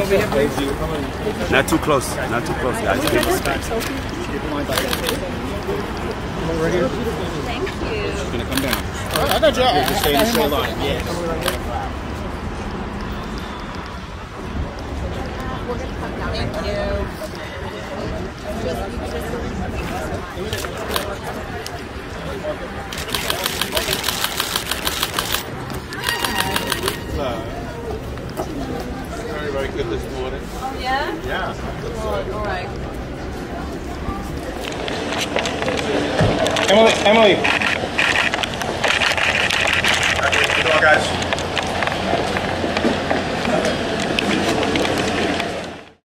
over here, please? Not too close. Not too close, guys. Over here. Thank you. She's gonna come down. I got you. Just stay in the straight line. Yes. Thank you. Very, very good this morning. Oh, yeah? Yeah. All right. Emily. Good luck, guys.